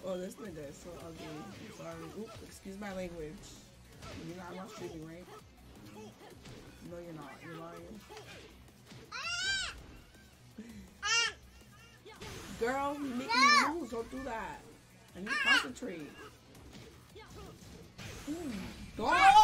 Oh, this nigga is so ugly. I'm sorry. Oop, excuse my language. You're not watching streaming, right? No, you're not. You're lying. Girl, you make me lose. Don't do that. I need to concentrate. Don't.